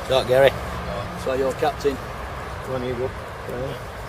Right, Gary. So you're captain. When you go.